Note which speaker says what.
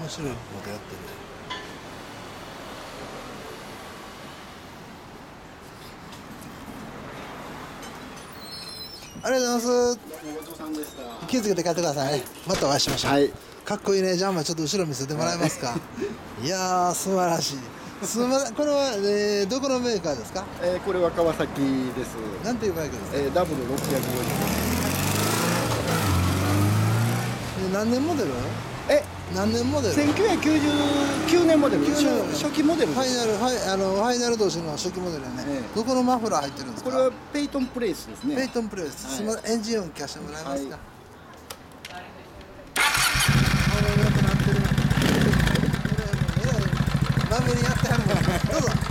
Speaker 1: 面白いことやってる。ありがとうございます。
Speaker 2: ごちそうさんでした。
Speaker 1: 気をつけて帰ってくださいね。またお会いしましょう。
Speaker 2: はい。
Speaker 1: かっこいいね。ジャンパーちょっと後ろ見せてもらえますか。いやー、素晴らしい。すみません、これは、どこのメーカーですか。
Speaker 2: これは川崎です。
Speaker 1: なんていうバイクですか。
Speaker 2: ダブル650。
Speaker 1: 何年モデル。何年モデル。
Speaker 2: 1999年モデル。初期モデルです。
Speaker 1: ファイナル同士の初期モデルね。どこのマフラー入ってるんですか。
Speaker 2: これはペイトンプレイスですね。
Speaker 1: ペイトンプレイス。すみません、エンジン音聞かせてもらえますか。まめにやってはるもん。どうぞ。